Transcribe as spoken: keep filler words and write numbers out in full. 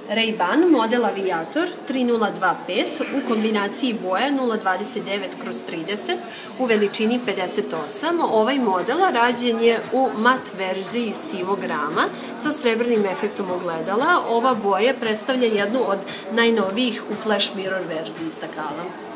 Ray-Ban model Aviator tri nula dva pet u kombinaciji boje nula dvadeset devet kroz trideset u veličini pedeset osam. Ovaj model rađen je u mat verziji sivog rama sa srebrnim efektom ogledala. Ova boja predstavlja jednu od najnovijih u flash mirror verziji stakala.